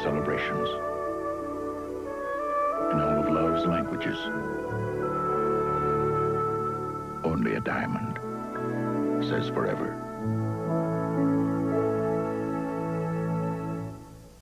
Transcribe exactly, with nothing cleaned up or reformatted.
celebrations. In all of love's languages, only a diamond says forever.